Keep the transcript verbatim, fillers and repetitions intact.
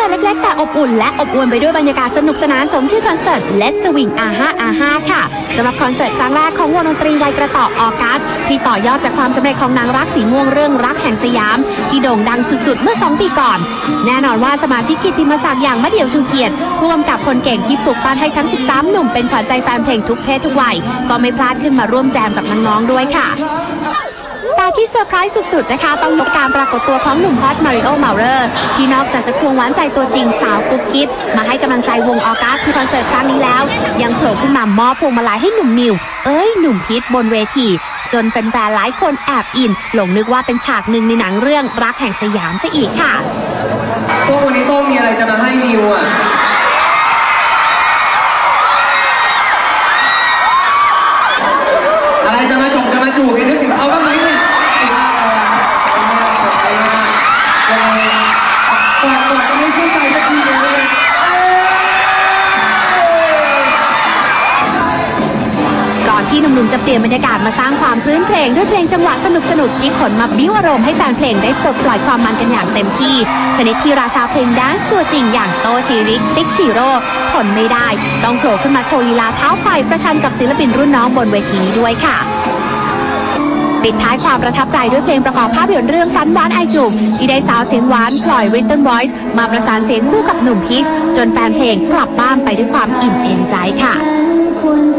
ร์ตเล็กๆแต่อบอุ่นและอบอวลไปด้วยบรรยากาศสนุกสนานสมชื่อคอนเสิร์ต Let's Swing อาห้าอาห้าค่ะสำหรับคอนเสิร์ตครั้งแรกของวงดนตรีวัยกระต่อออกัสที่ต่อยอดจากความสำเร็จของนางรักสีม่วงเรื่องรักแห่งสยามที่โด่งดังสุดๆเมื่อสองปีก่อนแน่นอนว่าสมาชิกกิตติมศักดิ์อย่างมะเดี่ยวชูเกียรติผู้กำกับคนเก่งที่ปลุกปั้นให้ทั้งสิบสามหนุ่มเป็นขวัญใจแฟนเพลงทุกเพศทุกวัยก็ไม่พลาดขึ้นมาร่วมแจมกับน้องๆด้วยค่ะแต่ที่เซอร์ไพรส์สุดๆนะคะต้องยกการปรากฏตัวของหนุ่มฮอตมาริโอ เมาเลอร์ที่นอกจากจะควงหวานใจตัวจริงสาวกุ๊บกิ๊บมาให้กำลังใจวงออกัสในคอนเสิร์ตครั้งนี้แล้วยังโผล่ขึ้นมามอบพวงมาลัยให้หนุ่มนิวเอ้ยหนุ่มพีทบนเวทีจนแฟนๆหลายคนแอบอินหลงนึกว่าเป็นฉากหนึ่งในหนังเรื่องรักแห่งสยามซะอีกค่ะโต้วันนี้โต้มีอะไรจะมาให้นิวอ่ะอะไรจะมาจงจะมาจูบกันนึกถึงเขาบ้างไหมเนี่ยก่อนก่อนก็ไม่เชื่อใจสักทีเลยก่อนที่หนุ่มๆจะเปลี่ยนบรรยากาศมาสร้างความพื้นเพลงด้วยเพลงจังหวะสนุกๆที่ขนมาบิ้วอารมณ์ให้แฟนเพลงได้ปลดปล่อยความมันกันอย่างเต็มที่ชนิดที่ราชาเพลงแดนซ์ตัวจริงอย่างโตชิริติ๊กชิโร่ทนไม่ได้ต้องโผล่ขึ้นมาโชว์ลีลาเท้าไฟประชันกับศิลปินรุ่นน้องบนเวทีนี้ด้วยค่ะปิดท้ายความประทับใจด้วยเพลงประกอบภาพยนตร์เรื่องฝันหวานไอจูบที่ได้สาวเสียงหวานพลอยริตเติ้ลวอยซ์มาประสานเสียงคู่กับหนุ่มพีชจนแฟนเพลงกลับบ้านไปด้วยความอิ่มเอมใจค่ะ